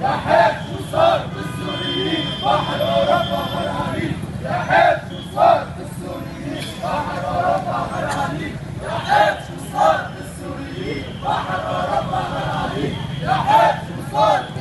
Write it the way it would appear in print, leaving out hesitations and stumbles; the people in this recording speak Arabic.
يا حياة شرطة السوريين بحر أوروبا غرقانين. يا حياة شرطة السوريين بحر أوروبا غرقانين. يا حياة شرطة السوريين بحر أوروبا غرقانين. يا حياة شرطة